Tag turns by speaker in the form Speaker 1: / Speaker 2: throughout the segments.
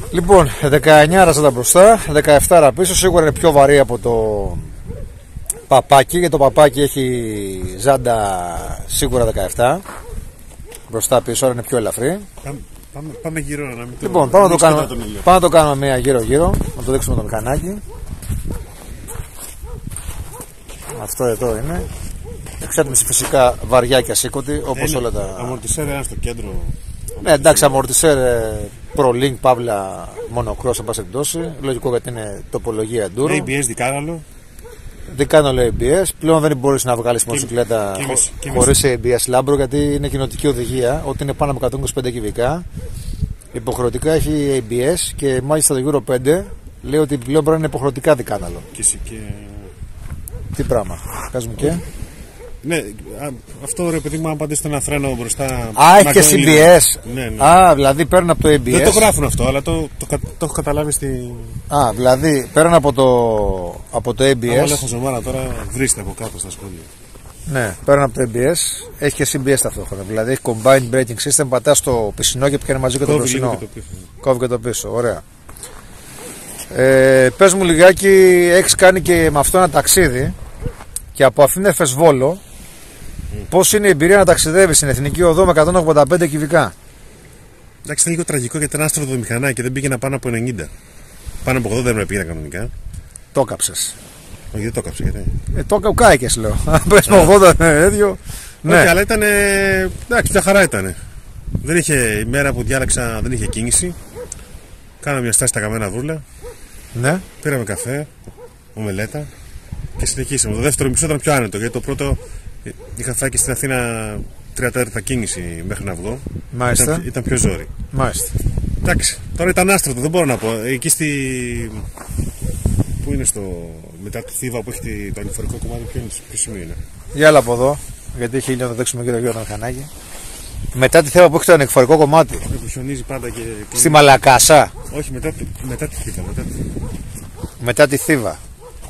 Speaker 1: Λοιπόν, 19 τα μπροστά, 17 πίσω. Σίγουρα είναι πιο βαρύ από το παπάκι, γιατί το παπάκι έχει ζάντα σίγουρα 17. Μπροστά πίσω, άρα είναι πιο ελαφρύ.
Speaker 2: Πάμε γύρω να μην το...
Speaker 1: Λοιπόν, πάμε να το κάνουμε μία γύρω-γύρω, να το δείξουμε το μηχανάκι. Αυτό εδώ είναι. Εξάτμιση φυσικά βαριά και ασήκωτη, όπως όλα τα...
Speaker 2: Αμορτισέρ ένα στο κέντρο.
Speaker 1: Ναι, εντάξει, αμορτισέρ ProLink, παύλα μονοκρός, εν πάση περιπτώσει. Λογικό γιατί είναι τοπολογία enduro.
Speaker 2: ABS δικάναλο.
Speaker 1: Δικάναλο ABS. Πλέον δεν μπορείς να βγάλεις μοτοσυκλέτα χωρίς ABS λάμπρο, γιατί είναι κοινοτική οδηγία. Ό,τι είναι πάνω από 125 κυβικά υποχρεωτικά έχει ABS, και μάλιστα το Euro 5 λέει ότι πλέον πρέπει να είναι υποχρεωτικά δικάναλο. Τι πράγμα, βγάζουμε και.
Speaker 2: Ναι, αυτό ρε παιδί μου, αν πατήσετε ένα φρένο μπροστά.
Speaker 1: Α, έχει και CBS.
Speaker 2: Ναι.
Speaker 1: Α, δηλαδή παίρνουν από το ABS.
Speaker 2: Δεν το γράφουν αυτό, αλλά το έχω καταλάβει στη.
Speaker 1: Α, δηλαδή παίρνουν από το ABS.
Speaker 2: Αν έχω ζωμάρα τώρα, βρίσκεται από κάτω στα σχόλια.
Speaker 1: Ναι, παίρνουν από το ABS. Έχει και CBS ταυτόχρονα. Δηλαδή έχει combined braking system. Πατά το πισινό και πιάνει μαζί και το μπροστινό. Κόβει και το πίσω. Ωραία. Πες μου λιγάκι, έχεις κάνει και με αυτό ένα ταξίδι, και από Αθήνα Εφές Βόλο, πώς είναι η εμπειρία να ταξιδεύεις στην Εθνική Οδό με 185 κυβικά?
Speaker 2: Εντάξει, ήταν λίγο τραγικό, γιατί ήταν άστρωτο το μηχανάκι και δεν πήγαινα πάνω από 90. Πάνω από 80 δεν πήγαινα κανονικά.
Speaker 1: Το κάψες?
Speaker 2: Όχι, δεν το κάψε, γιατί.
Speaker 1: Το κάηκες, λέω. Αν πες με 80 τέτοιο. Ναι,
Speaker 2: αλλά ήταν. Εντάξει, μια χαρά ήταν. Δεν είχε, η μέρα που διάλεξα δεν είχε κίνηση. Κάναμε μια στάση στα καμένα βούλα.
Speaker 1: Ναι.
Speaker 2: Πήραμε καφέ, ομελέτα και συνεχίσαμε. Το δεύτερο μισό ήταν πιο άνετο, γιατί το πρώτο είχα φάει και στην Αθήνα 3/4 κίνηση μέχρι να βγω.
Speaker 1: Μάλιστα.
Speaker 2: Ήταν πιο ζόρι.
Speaker 1: Μάλιστα.
Speaker 2: Εντάξει, τώρα ήταν άστρωτο, δεν μπορώ να πω. Εκεί Πού είναι μετά τη Θήβα που έχει το ανηφορικό κομμάτι, ποιο σημείο είναι?
Speaker 1: Για άλλα από εδώ, γιατί έχει ήλιο να το δείξουμε γύρω-γύρω το μηχανάκι. Μετά τη Θήβα που έχει το ανηφορικό κομμάτι.
Speaker 2: Που χιονίζει πάντα και.
Speaker 1: Στη Μαλακάσα.
Speaker 2: Όχι, μετά τη Θήβα.
Speaker 1: Μετά τη Θήβα.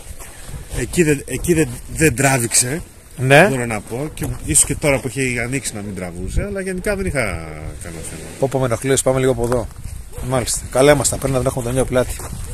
Speaker 2: Εκεί δεν τράβηξε.
Speaker 1: Ναι.
Speaker 2: Μπορώ να πω. Και ίσως και τώρα που έχει ανοίξει να μην τραβούσε, αλλά γενικά δεν είχα κανένα θέμα.
Speaker 1: Πω με ενοχλείς, πάμε λίγο από εδώ. Μάλιστα. Καλά είμαστε. Πρέπει να δεν έχουμε το νέο πλάτη.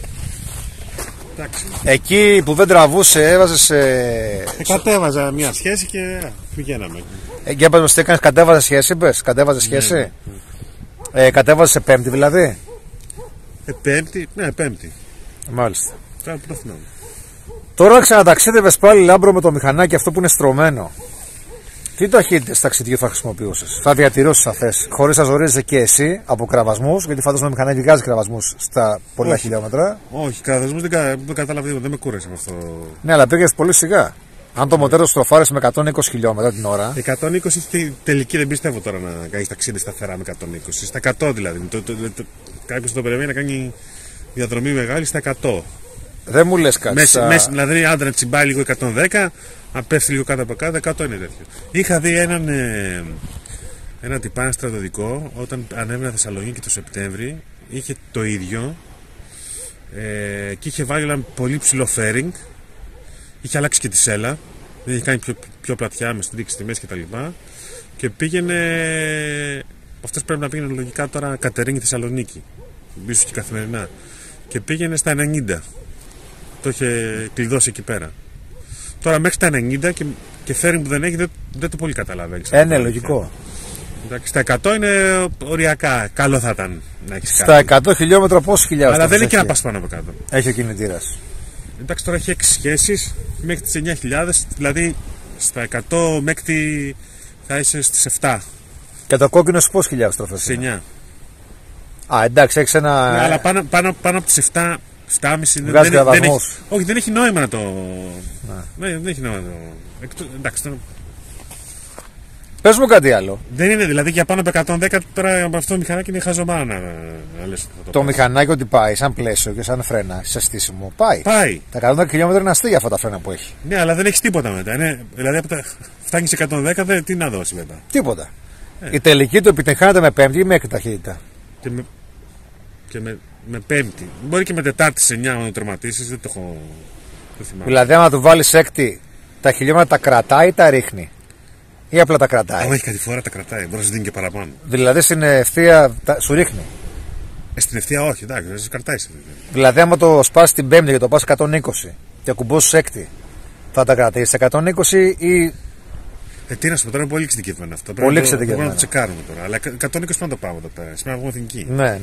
Speaker 2: Εντάξει.
Speaker 1: Εκεί που δεν τραβούσε, έβαζες.
Speaker 2: Κατέβαζα μια σχέση και πηγαίναμε.
Speaker 1: Για πες μας τι έκανες, κατέβαζε σχέση, είπες? Κατέβαζε σχέση. Κατέβαζε σε Πέμπτη δηλαδή.
Speaker 2: Πέμπτη, ναι, Πέμπτη.
Speaker 1: Μάλιστα.
Speaker 2: Κάπου το θυμάμαι.
Speaker 1: Τώρα ξαναταξίδευες πάλι λάμπρο με το μηχανάκι αυτό που είναι στρωμένο. Τι ταχύτητες ταξιδιού θα χρησιμοποιούσες? Θα διατηρούσες θα θες, χωρίς να ζορίζεσαι και εσύ από κραβασμούς, γιατί φαντάζομαι το μηχανάκι βγάζει κραβασμούς στα πολλά χιλιόμετρα.
Speaker 2: Όχι, κραβασμούς δεν κατάλαβα τίποτα, δεν με κούρασε με αυτό.
Speaker 1: Ναι, αλλά πήγες πολύ σιγά. Αν το μοτέρ το στροφάρεις με 120 χιλιόμετρα την ώρα.
Speaker 2: 120 στη τελική δεν πιστεύω τώρα να κάνεις ταξίδι σταθερά με 120. Στα 100 δηλαδή. Κάποιος το περιμένει να κάνει διαδρομή μεγάλη στα 100.
Speaker 1: Δεν μου λες κάτι.
Speaker 2: Δηλαδή, άντε να τσιμπάει λίγο 110, να πέφτει λίγο κάτω από κάτω, 100 είναι τέτοιο. Είχα δει έναν τυπά στρατιωτικό όταν ανέβαινα Θεσσαλονίκη το Σεπτέμβρη. Είχε το ίδιο και είχε βάλει ένα πολύ ψηλό fairing. Είχε αλλάξει και τη σέλα. Δεν είχε κάνει πιο πλατιά με στρίξη στη μέση κτλ. Και πήγαινε. Αυτές πρέπει να πήγαινε λογικά τώρα Κατερίνη Θεσσαλονίκη. Ίσως και καθημερινά. Και πήγαινε στα 90. Το είχε κλειδώσει εκεί πέρα. Τώρα μέχρι τα 90 και fairing που δεν έχει δεν το πολύ καταλαβαίνει.
Speaker 1: Ναι, λογικό.
Speaker 2: Εντάξει, στα 100 είναι οριακά. Καλό θα ήταν να έχει
Speaker 1: κάτι. Στα 100 χιλιόμετρα πόσοι χιλιάδες?
Speaker 2: Αλλά δεν είναι και να πας πάνω από κάτω.
Speaker 1: Έχει ο κινητήρας.
Speaker 2: Εντάξει, τώρα έχει 6 σχέσεις μέχρι τις 9.000, δηλαδή στα 100 μέχρι θα είσαι στις 7.
Speaker 1: Και το κόκκινο σε πόσες χιλιάδες τροφές?
Speaker 2: Στις 9.
Speaker 1: Α, εντάξει, έχεις ένα.
Speaker 2: Ναι, αλλά πάνω από τις 7, 7,5 όχι, δεν έχει νόημα να το. Ναι, δεν έχει νόημα να το. Εντάξει, τώρα.
Speaker 1: Πες μου κάτι άλλο.
Speaker 2: Δεν είναι δηλαδή για πάνω από 110 τώρα από αυτό το μηχανάκι είναι χαζομάρα να λες.
Speaker 1: Το μηχανάκι ότι πάει σαν πλαίσιο και σαν φρένα, σε στήσιμο, πάει. Τα 110 χιλιόμετρα είναι αστεία αυτά τα φρένα που έχει.
Speaker 2: Ναι, αλλά δεν έχει τίποτα μετά. Δηλαδή φτάνει σε 110, τι να δώσει μετά?
Speaker 1: Τίποτα. Η τελική του επιτυγχάνεται με πέμπτη ή με έκτη ταχύτητα.
Speaker 2: Και με πέμπτη. Μπορεί και με τετάρτη σε 9 να το τερματίσεις, δεν το έχω.
Speaker 1: Δηλαδή, άμα του βάλεις έκτη, τα χιλιόμετρα τα κρατάει ή τα ρίχνει? Ή απλά τα κρατάει?
Speaker 2: Αν έχει κάτι φορά τα κρατάει, μπορεί να σου δίνει και παραπάνω.
Speaker 1: Δηλαδή στην ευθεία σου ρίχνει.
Speaker 2: Στην ευθεία όχι, εντάξει, κρατάει.
Speaker 1: Δηλαδή, άμα το σπάσει την Πέμπτη και το πα 120 και ακουμπώσει έκτη, θα τα κρατήσει 120 ή.
Speaker 2: Τι να σου πω τώρα, είναι πολύ εξειδικευμένο αυτό.
Speaker 1: Πολύ εξειδικευμένο.
Speaker 2: Πρέπει να το τσεκάρουμε τώρα. Αλλά 120 πρέπει να το πάμε εδώ πέρα. Σήμερα βγούμε εθνική.
Speaker 1: Ναι.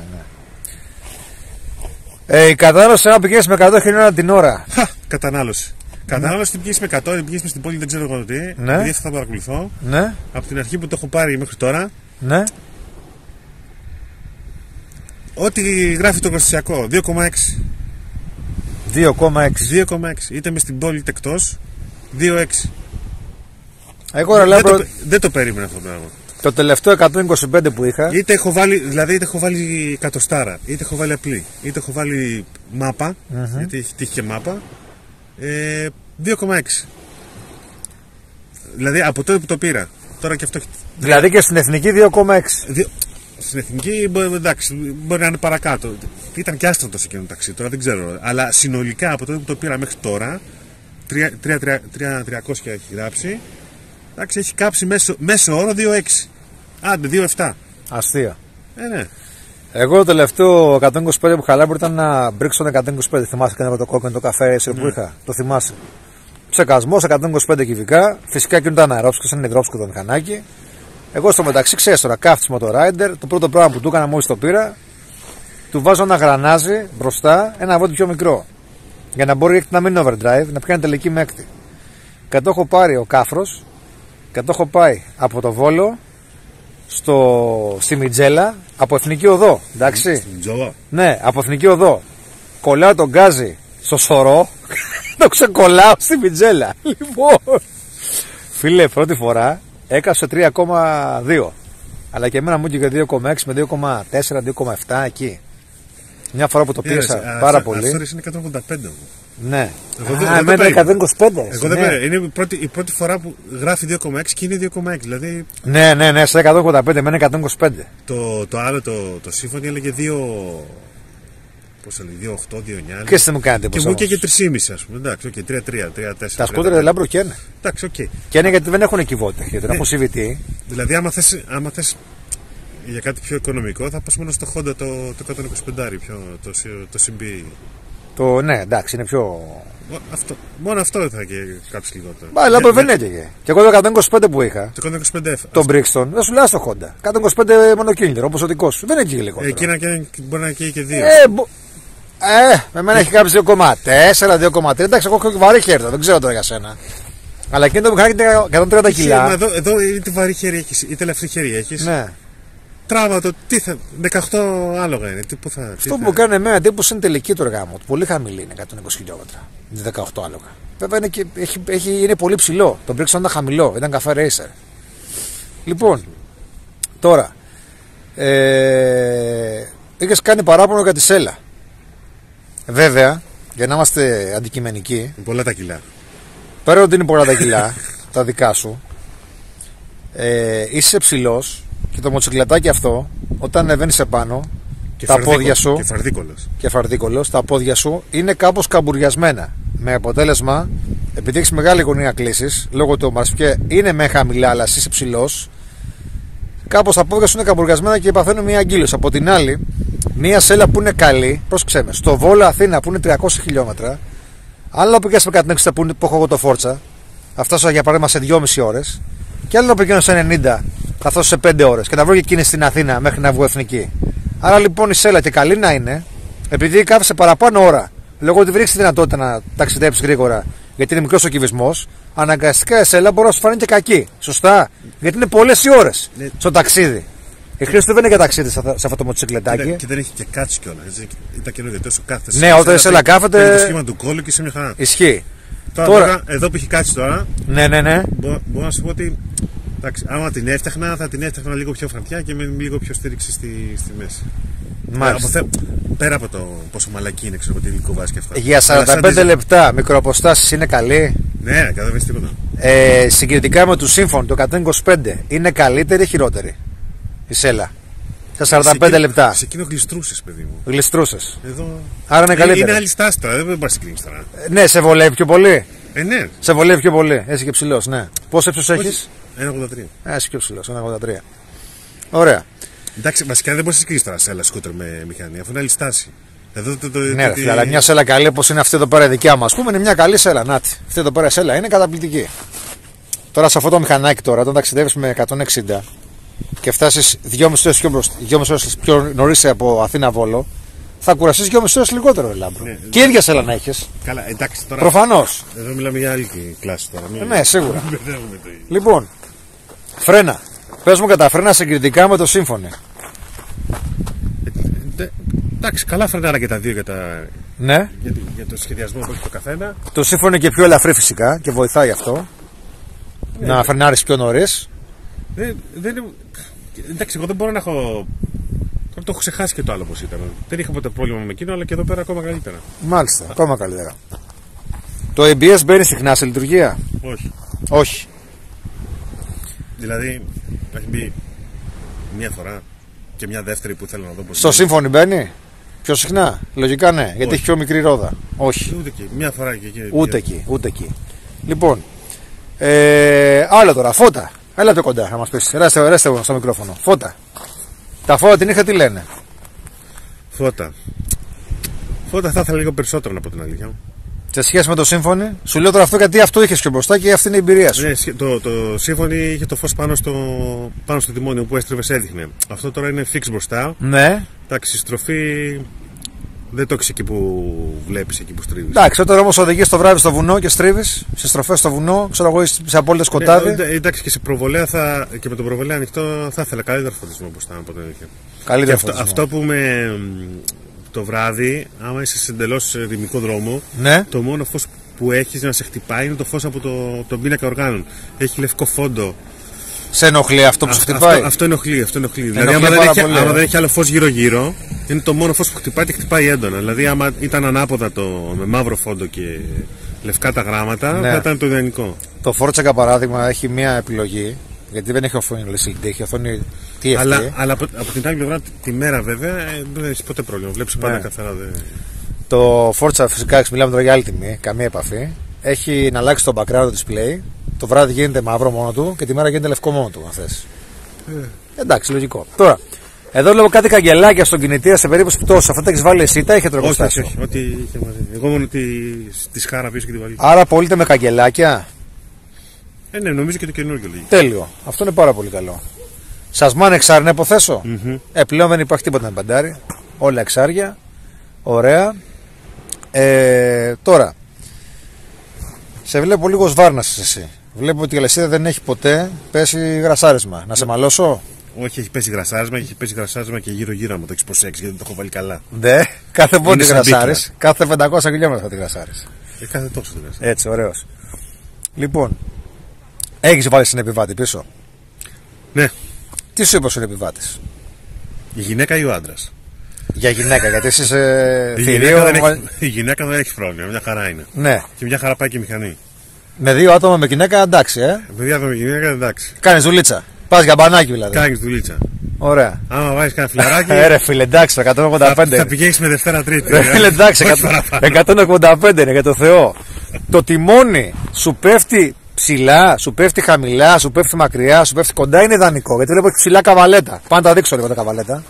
Speaker 1: Η κατανάλωση, άμα πηγαίνει με 100 χιλιόμετρα την ώρα.
Speaker 2: Κατανάλωση. Κατανάλωση την πηγαίνει με 100, την πηγαίνει στην πόλη, δεν ξέρω εγώ τι.
Speaker 1: Ναι.
Speaker 2: Γιατί θα παρακολουθώ.
Speaker 1: Ναι.
Speaker 2: Από την αρχή που το έχω πάρει μέχρι τώρα.
Speaker 1: Ναι.
Speaker 2: Ό,τι γράφει το προστασιακό, 2,6. 2,6. Είτε με στην πόλη είτε εκτός, 2,6.
Speaker 1: Εγώ
Speaker 2: δεν το περίμενα αυτό το πράγμα.
Speaker 1: Το τελευταίο 125 που είχα.
Speaker 2: Είτε έχω βάλει εκατοστάρα, είτε έχω βάλει απλή, είτε έχω βάλει μάπα, γιατί έχει τύχει και μάπα. 2,6. Δηλαδή από τότε που το πήρα. Τώρα και αυτό.
Speaker 1: Δηλαδή και στην εθνική 2,6.
Speaker 2: Στην εθνική εντάξει, μπορεί να είναι παρακάτω. Ήταν και άστρατο σε εκείνο το ταξί, τώρα δεν ξέρω. Αλλά συνολικά από τότε που το πήρα μέχρι τώρα, 3.300 έχει γράψει. Εντάξει, έχει κάψει μέσο όρο 2,6. Άντε, 2,7.
Speaker 1: Αστεία.
Speaker 2: Ναι.
Speaker 1: Εγώ το τελευταίο 125 που χαλάμπρο ήταν να μπρίξω 125. Θυμάσαι και το κόκκινο το καφέ που είχα. Το θυμάσαι. Ψεκασμό 125 κυβικά. Φυσικά και ήταν αερόψικο, είναι υδρόψικο το μηχανάκι. Εγώ στο μεταξύ ξέρεις τώρα, καύτισμα το Rider. Το πρώτο πράγμα που του έκανα μόλις το πήρα, του βάζω ένα γρανάζι μπροστά, ένα βότι πιο μικρό. Για να μπορεί να μην είναι overdrive, να πιάνει τελική με έκτη. Και το έχω πάρει ο Κάφρος και το έχω πάει από το Βόλο στη Μιτζέλα από Εθνική Οδό. Εντάξει. Ναι, από Εθνική Οδό. Κολλάω τον γκάζι στο σωρό, το ξεκολλάω στη Μιτζέλα. Λοιπόν, φίλε, πρώτη φορά έκαψε 3,2. Αλλά και εμένα μου είχε 2,6 με 2,4, 2,7 εκεί. Μια φορά που το πίεσα πάρα πολύ.
Speaker 2: Αυτό είναι 185 μου.
Speaker 1: Ναι. Εμένα 125.
Speaker 2: Εγώ δεν πέρα. Είναι η πρώτη φορά που γράφει 2,6 και είναι 2,6. Δηλαδή.
Speaker 1: Ναι, σε 185, εμένα 125.
Speaker 2: Το άλλο το Symphony έλεγε 2. Πώς έλεγε, 2,8, 2,9.
Speaker 1: Και εσύ μου κάνετε
Speaker 2: και μου και 3,5 ας πούμε. Εντάξει, okay, 3,3, 3,4.
Speaker 1: Τα σκούτερ δεν λάμπρο και είναι.
Speaker 2: Εντάξει, οκ.
Speaker 1: Και είναι γιατί δεν έχουν κυβότητα. Γιατί δεν έχουν CVT.
Speaker 2: Δηλαδή, άμα θες για κάτι πιο οικονομικό, θα πας μόνο στο Honda το 125, το CB.
Speaker 1: Ναι, εντάξει, είναι πιο.
Speaker 2: Μόνο αυτό θα και κάψει λιγότερο.
Speaker 1: Μα λάμπρο δεν έτυχε. Και εγώ το 125 που είχα.
Speaker 2: Το 125F.
Speaker 1: Το Brixton, δεν σου λέω στο Honda. 125 μονοκίνητρο, όπως ο δικός σου. Δεν έτυχε λιγότερο.
Speaker 2: Εκείνα μπορεί να καίει και 2.
Speaker 1: Με εμένα έχει κάψει 2,4, 2,3. Εντάξει, εγώ έχω βαρύ χέρι, δεν ξέρω τώρα για σένα. Αλλά εκείνο το μηχανάκι είναι 130 κιλά.
Speaker 2: Εδώ είτε βαρύ χέρι έχεις, είτε ελαφρύ χέρι έχεις.
Speaker 1: Ναι.
Speaker 2: Τράβα το, 18 άλογα είναι.
Speaker 1: Αυτό που κάνει εμένα εντύπωση είναι τελική του εργάμου. Πολύ χαμηλή είναι 120 χιλιόμετρα. 18 άλογα. Βέβαια είναι πολύ ψηλό. Το Brixton ήταν χαμηλό, ήταν καφέ racer. Λοιπόν, τώρα. Είχες κάνει παράπονο για τη Σέλα. Βέβαια, για να είμαστε αντικειμενικοί.
Speaker 2: Πολλά τα κιλά.
Speaker 1: Πέρα ότι είναι πολλά τα κιλά, τα δικά σου. Είσαι ψηλός και το μοτσικλατάκι αυτό, όταν ανεβαίνεις επάνω, τα πόδια σου. Και φαρδίκολος. Τα πόδια σου είναι κάπως καμπουριασμένα. Με αποτέλεσμα, επειδή έχεις μεγάλη γωνία κλίσης, λόγω του μαρσπιέ είναι με χαμηλά, αλλά είσαι ψηλός. Κάπως τα πόδια σου είναι καμπουριασμένα και παθαίνουν μια αγκύλωση. Από την άλλη, μια Σέλα που είναι καλή, πρόσεξε με, στο Βόλο Αθήνα που είναι 300 χιλιόμετρα, άλλο να πηγαίνεις με 160 που έχω εγώ το Φόρτσα, θα φτάσω για παράδειγμα σε 2,5 ώρες, και άλλο να πηγαίνω σε 90, θα φτάσω σε 5 ώρες και να βρω και εκείνη στην Αθήνα μέχρι να βγω εθνική. Άρα λοιπόν η Σέλα και καλή να είναι, επειδή κάθεσαι παραπάνω ώρα, λόγω ότι βρίσκει τη δυνατότητα να ταξιδέψει γρήγορα, γιατί είναι μικρός ο κυβισμός, αναγκαστικά η Σέλα μπορεί να σου φανεί και κακή. Σωστά, γιατί είναι πολλές οι ώρες στο ταξίδι. Η χρήση του δεν είναι για ταξίδι σε αυτό το μοτσικλετάκι.
Speaker 2: Και δεν έχει και κάτσι κιόλας. Ήταν καινούργιο, τόσο κάθεσαι.
Speaker 1: Ναι, όταν η Σέλα κάθεται.
Speaker 2: Είναι το σχήμα του κόλλου και σε μια χαρά.
Speaker 1: Ισχύει.
Speaker 2: Τώρα, εδώ που έχει κάτσει τώρα.
Speaker 1: Ναι.
Speaker 2: Μπορώ να σου πω ότι. Εντάξει, άμα την έφτιαχνα, θα την έφτιαχνα λίγο πιο φραντιά και με λίγο πιο στήριξη στη μέση.
Speaker 1: Μάλιστα.
Speaker 2: Πέρα από το πόσο μαλακή είναι, ξέρω τι υλικό βάζει και αυτά.
Speaker 1: Για 45 λεπτά μικροαποστάσεις είναι καλή.
Speaker 2: Ναι, δεν βρίσκει τίποτα.
Speaker 1: Συγκριτικά με του Symphony το 125 είναι καλύτερη ή χειρότερη η Σέλα? Στα 45 λεπτά.
Speaker 2: Σε εκείνο γλιστρούσες, παιδί μου.
Speaker 1: Γλιστρούσες.
Speaker 2: Εδώ.
Speaker 1: Άρα είναι καλύτερη.
Speaker 2: Είναι άλλη στάση τώρα, δεν μπορεί να συγκρίνεις τώρα.
Speaker 1: Ναι, σε βολεύει πιο πολύ.
Speaker 2: Ναι.
Speaker 1: Σε βολεύει πιο πολύ. Είσαι και ψηλός, ναι. Πόσο ύψος έχεις?
Speaker 2: 1,83.
Speaker 1: Είσαι πιο ψηλός, 1,83. Ωραία.
Speaker 2: Εντάξει, βασικά δεν μπορεί να συγκρίσει τώρα σέλα σκούτερ με μηχανή, αφού είναι άλλη στάση. Εδώ
Speaker 1: Ναι, αλλά μια σέλα καλή όπως είναι αυτή εδώ πέρα η δικιά μου, ας πούμε, είναι μια καλή σέλα. Νάτι. Αυτή εδώ πέρα η σέλα είναι καταπληκτική. Τώρα σε αυτό το μηχανάκι τώρα, όταν ταξιδεύεις με 160 και φτάσεις 2,5 ώρες πιο νωρίς από Αθήνα Βόλο, θα κουραστείς 2,5 ώρες λιγότερο, Λάμπρο. Ναι, και ίδια σέλα να έχεις.
Speaker 2: Καλά, εντάξει τώρα.
Speaker 1: Προφανώς.
Speaker 2: Εδώ μιλάμε για άλλη κλάση τώρα.
Speaker 1: Ναι, σίγουρα. Λοιπόν, φρένα. Πες μου κατά φρένα συγκριτικά με το Symphony.
Speaker 2: Εντάξει, καλά φρενάρα και τα δύο
Speaker 1: ναι.
Speaker 2: για το σχεδιασμό που έχει το καθένα.
Speaker 1: Το Symphony είναι και πιο ελαφρύ φυσικά και βοηθάει αυτό. Να φρενάρεις πιο νωρίς.
Speaker 2: Εντάξει, εγώ δεν μπορώ να έχω. Τώρα το έχω ξεχάσει και το άλλο πως ήταν. Δεν είχα ποτέ πρόβλημα με εκείνο, αλλά και εδώ πέρα ακόμα καλύτερα.
Speaker 1: Μάλιστα, ακόμα καλύτερα. Το ABS μπαίνει συχνά σε λειτουργία? Όχι.
Speaker 2: Δηλαδή, έχει μπει μια φορά και μια δεύτερη που θέλω να δω πως.
Speaker 1: Στο Symphony μπαίνει πιο συχνά? Λογικά ναι, γιατί έχει πιο μικρή ρόδα. Όχι.
Speaker 2: Ούτε εκεί. Μια φορά και εκεί.
Speaker 1: Ούτε εκεί. Λοιπόν, άλλο τώρα, φώτα. Έλα πιο κοντά να μας πεις. Ράστε στο μικρόφωνο. Φώτα. Τα φώτα την είχα, τι λένε?
Speaker 2: Φώτα θα ήθελα λίγο περισσότερο, να πω την αλήθεια.
Speaker 1: Σε σχέση με το Symphony, σου λέω τώρα αυτό γιατί αυτό είχες πιο μπροστά και αυτή είναι η εμπειρία σου.
Speaker 2: Ναι, το Symphony είχε το φως πάνω στο τιμόνι που έστρεβες, έδειχνε. Αυτό τώρα είναι fix μπροστά.
Speaker 1: Ναι.
Speaker 2: Εντάξει, η στροφή δεν το έχεις εκεί που βλέπεις, εκεί που στρίβεις.
Speaker 1: Εντάξει, όταν όμως οδηγείς το βράδυ στο βουνό και στρίβεις, σε στροφές στο βουνό, ξέρω εγώ, σε απόλυτο σκοτάδι.
Speaker 2: Ναι, εντάξει, και σε προβολέα και με το προβολέα ανοιχτό θα ήθελα καλύτερο φωτισμό μπροστά από την αλήθεια.
Speaker 1: Καλύτερο φωτισμό.
Speaker 2: Αυτό που το βράδυ, άμα είσαι σε εντελώς ρημικό δρόμο,
Speaker 1: ναι.
Speaker 2: Το μόνο φως που έχεις να σε χτυπάει είναι το φως από τον πίνακα οργάνων. Έχει λευκό φόντο.
Speaker 1: Σε ενοχλεί αυτό που σου χτυπάει?
Speaker 2: Αυτό ενοχλεί. Δηλαδή, άμα δεν έχει άλλο φως γύρω-γύρω, είναι το μόνο φως που χτυπάει και χτυπάει έντονα. Δηλαδή, άμα ήταν ανάποδα με μαύρο φόντο και λευκά τα γράμματα, ναι, θα ήταν το ιδανικό.
Speaker 1: Το Forza, για παράδειγμα, έχει μία επιλογή. Γιατί δεν έχει οθόνη LCD, έχει οθόνη TFT.
Speaker 2: Αλλά από την άλλη πλευρά, τη μέρα βέβαια, δεν έχει ποτέ πρόβλημα. Βλέπεις πάντα καθαρά.
Speaker 1: Το Forza, φυσικά, μιλάμε τώρα για άλλη τιμή, καμία επαφή. Έχει να αλλάξει το background display. Το βράδυ γίνεται μαύρο μόνο του και τη μέρα γίνεται λευκό μόνο του, αν θες. Εντάξει, λογικό. Τώρα, εδώ λέω κάτι καγκελάκια στον κινητήρα σε περίπτωση πτώσης. Αυτά τα έχεις βάλει εσύ, τα είχε τροπιστάσει?
Speaker 2: Όχι, ό,τι είχε μαζί. Εγώ μόνο τη σχάρα πίσω και τη βαλίτσα.
Speaker 1: Άρα πωλείται με καγκελάκια?
Speaker 2: Ναι, νομίζω και το καινούργιο λέγει.
Speaker 1: Τέλειο. Αυτό είναι πάρα πολύ καλό. Σασμάν εξάρι να υποθέσω. Πλέον δεν υπάρχει τίποτα με παντάρι. Όλα εξάρια. Ωραία. Τώρα, σε βλέπω λίγο σβάρνασες εσύ. Βλέπω ότι η αλυσίδα δεν έχει ποτέ πέσει γρασάρισμα. Να σε μαλώσω?
Speaker 2: Όχι, έχει πέσει γρασάρισμα και γύρω-γύρω μου το έχεις προσέξει, γιατί το έχω βάλει καλά.
Speaker 1: Ναι, κάθε πότε γρασάρεις? Κάθε 500 χιλιόμετρα θα τη γρασάρεις.
Speaker 2: Κάθε τόσο τη γρασάρεις.
Speaker 1: Έτσι, ωραίος. Λοιπόν, έχεις βάλει στην επιβάτη πίσω?
Speaker 2: Ναι.
Speaker 1: Τι σου είπε ο επιβάτης?
Speaker 2: Η γυναίκα ή ο άντρας?
Speaker 1: Για γυναίκα, γιατί εσύ είσαι θηρίο.
Speaker 2: Η γυναίκα δεν έχει πρόβλημα, μια χαρά είναι.
Speaker 1: Ναι.
Speaker 2: Και μια χαρά πάει και η μηχανή.
Speaker 1: Με δύο άτομα με γυναίκα, εντάξει,
Speaker 2: Με δύο άτομα με γυναίκα, εντάξει.
Speaker 1: Κάνεις δουλίτσα. Πας για μπανάκι δηλαδή.
Speaker 2: Κάνεις δουλίτσα.
Speaker 1: Ωραία.
Speaker 2: Άμα βάζεις κανένα φιλαράκι.
Speaker 1: Ρε φίλε, εντάξει, 185.
Speaker 2: Θα πηγαίνεις με Δευτέρα Τρίτη.
Speaker 1: Ρε φίλε, εντάξει, 185 είναι για το Θεό. Το τιμόνι σου πέφτει ψηλά, σου πέφτει χαμηλά, σου πέφτει μακριά, σου πέφτει κοντά, είναι ιδανικό. Γιατί βλέπω ψηλά καβαλέτα. Πάντα τα δείξω λίγο τα καβαλέτα.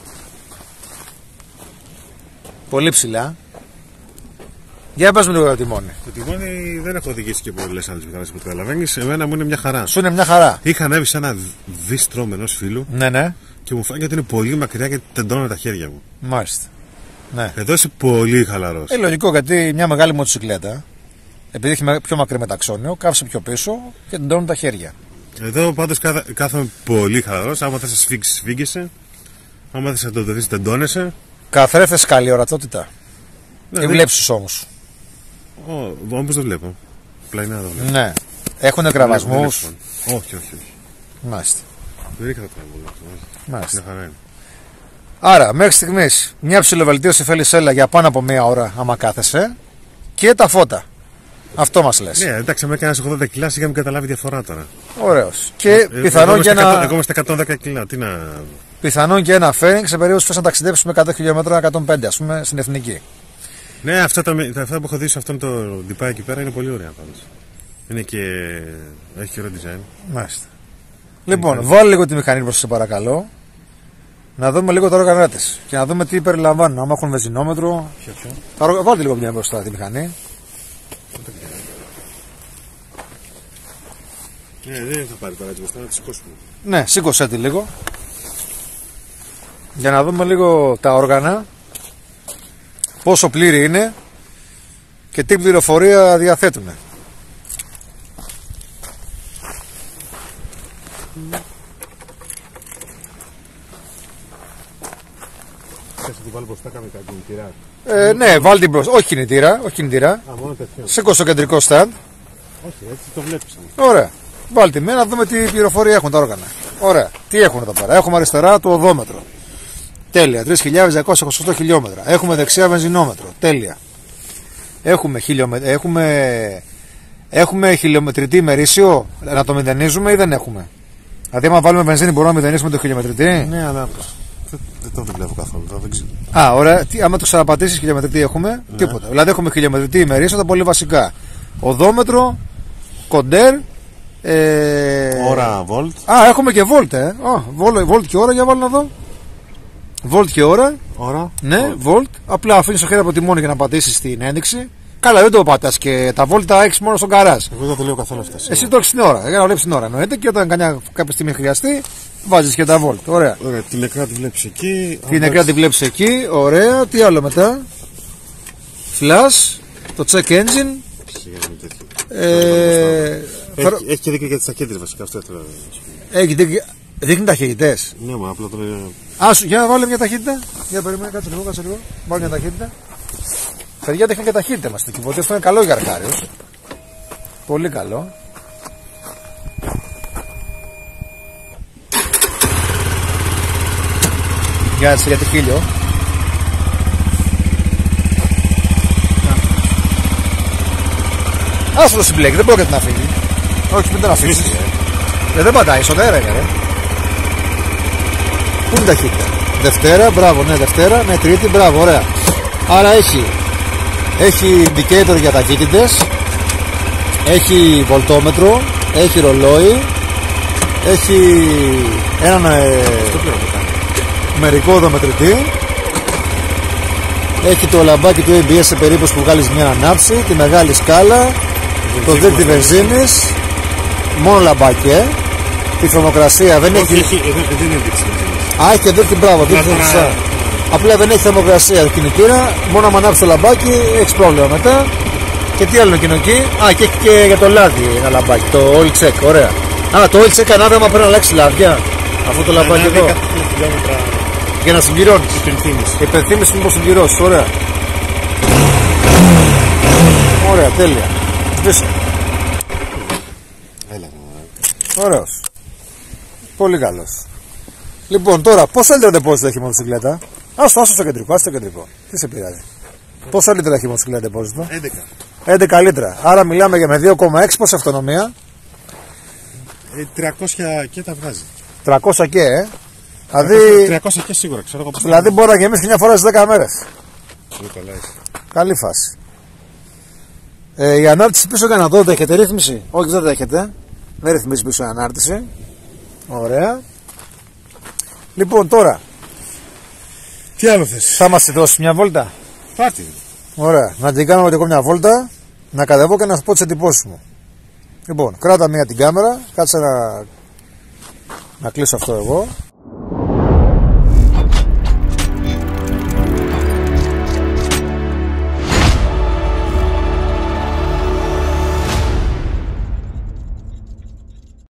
Speaker 1: Πολύ ψηλά. Για πες μου λίγο το τιμόνι.
Speaker 2: Το τιμόνι δεν έχω οδηγήσει και πολλές άλλες μηχανές που καταλαβαίνεις. Εμένα μου είναι μια χαρά.
Speaker 1: Σου είναι μια χαρά.
Speaker 2: Είχα ανέβει σε ένα δίστρομ ενός φίλου.
Speaker 1: Ναι.
Speaker 2: Και μου φάνηκε ότι είναι πολύ μακριά και τεντώνω τα χέρια μου.
Speaker 1: Μάλιστα. Ναι.
Speaker 2: Εδώ είσαι πολύ χαλαρός.
Speaker 1: Λογικό, γιατί μια μεγάλη μοτοσυκλέτα, επειδή έχει πιο μακρύ μεταξώνιο, κάθεσαι πιο πίσω και τεντώνουν τα χέρια.
Speaker 2: Εδώ πάντως κάθομαι πολύ χαλαρός. Άμα θες να σφίγγεις, σφίγγεσαι. Άμα θες να το δεις, τεντώνεσαι. Καθρέφτες
Speaker 1: καλή ορατότητα.
Speaker 2: Ναι,
Speaker 1: βλέπεις τους ώμους?
Speaker 2: Όμως δεν βλέπω. Πλαϊνά δεν βλέπω.
Speaker 1: Ναι. Έχουνε κραβασμούς?
Speaker 2: Όχι.
Speaker 1: Μάλιστα.
Speaker 2: Δεν είχα τραγούδι.
Speaker 1: Μάλιστα.
Speaker 2: Μια χαρά είναι.
Speaker 1: Άρα, μέχρι στιγμής μια ψιλοβελτίωση θέλει σέλα για πάνω από μία ώρα, άμα κάθεσαι, και τα φώτα. Αυτό μας λες.
Speaker 2: Ναι, εντάξει, με έκανες 80 κιλά, σιγά μην καταλάβει διαφορά τώρα.
Speaker 1: Ωραίος. Και πιθανόν και ένα.
Speaker 2: Εγώ είμαι στα 110 κιλά. Τι να.
Speaker 1: Πιθανόν και ένα φέρινγκ σε περίοδο που θες να ταξιδέψεις με 100 χιλιόμετρα, 105 ας πούμε, στην εθνική.
Speaker 2: Ναι, αυτά που έχω δει σε αυτόν το διπά εκεί πέρα είναι πολύ ωραία πάντως. Είναι και. Έχει και ωραίο design.
Speaker 1: Μάλιστα. Λοιπόν, βάλε λίγο τη μηχανή μπροστά, σε παρακαλώ. Να δούμε λίγο τα όργανα της και να δούμε τι περιλαμβάνουν. Αν έχουν βενζινόμετρο. Βάλτε λίγο μια μπροστά τη μηχανή.
Speaker 2: Δεν θα πάρει τώρα έτσι μπροστά, να τη σηκώσουμε.
Speaker 1: Ναι, σήκωσέ τη λίγο. Για να δούμε λίγο τα όργανα. Πόσο πλήρη είναι και τι πληροφορία διαθέτουν.
Speaker 2: Θες να την βάλω μπροστά κάμετα κινητήρα?
Speaker 1: Ναι, βάλτε την μπροστά. Όχι κινητήρα.
Speaker 2: Μόνο τέτοιο.
Speaker 1: Σήκω στο κεντρικό stand.
Speaker 2: Όχι, έτσι το βλέπεις.
Speaker 1: Ωραία. Βάλτε με να δούμε τι πληροφορία έχουν τα όργανα. Ωραία. Τι έχουν εδώ πέρα. Έχουμε αριστερά το οδόμετρο. Τέλεια. 3.228 χιλιόμετρα. Έχουμε δεξιά βενζινόμετρο. Τέλεια. Έχουμε χιλιομετρητή ημερήσιο. Να το μηδενίζουμε ή δεν έχουμε? Δηλαδή, άμα βάλουμε βενζίνη, μπορούμε να μηδενίσουμε το χιλιομετρητή.
Speaker 2: Ναι, αλλά δεν το βλέπω καθόλου. Δεν ξέρω.
Speaker 1: Ωραία. Άμα το ξαναπατήσεις χιλιομετρητή έχουμε? Ναι. Τίποτα. Δηλαδή, έχουμε χιλιομετρητή ημερήσιο, τα πολύ βασικά. Οδόμετρο, κοντέρ.
Speaker 2: Ώρα, volt.
Speaker 1: Έχουμε και volt, volt και ώρα, για βάλω να δω. Volt και ώρα. Ναι, volt. Απλά αφήνεις το χέρι από τη μόνη για να πατήσεις την ένδειξη. Καλά, δεν το πατάς και τα volt τα έχεις μόνο στον καράζ.
Speaker 2: Εγώ δεν το λέω καθόλου αυτά.
Speaker 1: Εσύ το έχεις την ώρα. Για να βλέπεις την ώρα εννοείται, και όταν κάποια στιγμή χρειαστεί, βάζεις και τα volt. Ωραία.
Speaker 2: Την νεκρά τη βλέπεις εκεί.
Speaker 1: Την νεκρά τη βλέπεις εκεί. Ωραία. Τι άλλο μετά? Flash, το check engine.
Speaker 2: Έχει και δείχνει για τις ταχύτητες βασικά. Αυτό ήθελα.
Speaker 1: Δείχνει ταχύτητες.
Speaker 2: Ναι, μα απλά τώρα.
Speaker 1: Άσου, για να βάλω μια ταχύτητα. Για περίμενε, κάτσε λίγο. Βάλω μια ταχύτητα. Παιδιά, δείχνει και ταχύτητα μας. Το κυβωτή αυτό είναι καλό για αρχάριος. Πολύ καλό. Για τη χίλιο. Άσου το συμπλέκει, δεν πρόκειται να φύγει. Όχι, μην τον αφήσεις. Δεν πατάει, στον αέρα είναι, ρε. Πού είναι η ταχύτητα? Δευτέρα, μπράβο, ναι, Δευτέρα, ναι, Τρίτη, μπράβο, ωραία. Άρα έχει indicator για ταχύτητες, έχει βολτόμετρο, έχει ρολόι, έχει έναν μερικό οδομετρητή, έχει το λαμπάκι του ABS σε περίπτωση που βγάλεις μια ανάψη, τη μεγάλη σκάλα, το δείκτη βενζίνης, μόνο λαμπάκι, τη θερμοκρασία δεν έχει. Έχει και δείκτη, μπράβο, απλά δεν έχει θερμοκρασία κινητήρα, μόνο άμα ανάψει το λαμπάκι έχεις πρόβλημα μετά. Και τι άλλο είναι εκεί? Και έχει και για το λάδι ένα λαμπάκι, το oil check, ωραία. Το oil check ανάδεμα πρέπει να αλλάξει λάδια. Αυτό το λαμπάκι εδώ. Για να συμπληρώνεις. Υπενθύμηση μήπως συμπληρώσεις, ωραία. Ωραία, τέλεια. Σβήσε. Ωραίος. Πολύ καλός. Λοιπόν, τώρα πόσα λίτρα ντεπόζιτο έχει η μοτοσυκλέτα? Άστο στο κεντρικό, Τι σε πειράζει? Πόσα λίτρα έχει η μοτοσυκλέτα ντεπόζιτο? 11 λίτρα. Άρα μιλάμε για με 2,6, πόση αυτονομία?
Speaker 2: 300 και τα βγάζει.
Speaker 1: 300 και,
Speaker 2: Δηλαδή 300 και σίγουρα, ξέρω εγώ.
Speaker 1: Δηλαδή μπορεί να γεμίσει μια φορά στις 10 μέρες. Καλή φάση. Η ανάρτηση πίσω για να δω, έχετε ρύθμιση? Όχι, δεν έχετε. Δεν ρυθμίζει πίσω η ανάρτηση. Ωραία. Λοιπόν, τώρα
Speaker 2: τι άλλο θες?
Speaker 1: Θα μας δώσει μια βόλτα?
Speaker 2: Πάρτι.
Speaker 1: Ωραία, να την κάνω εγώ μια βόλτα, να κατεβώ και να σου πω τις εντυπώσεις μου. Λοιπόν, κράτα μία την κάμερα, κάτσε να κλείσω αυτό εγώ.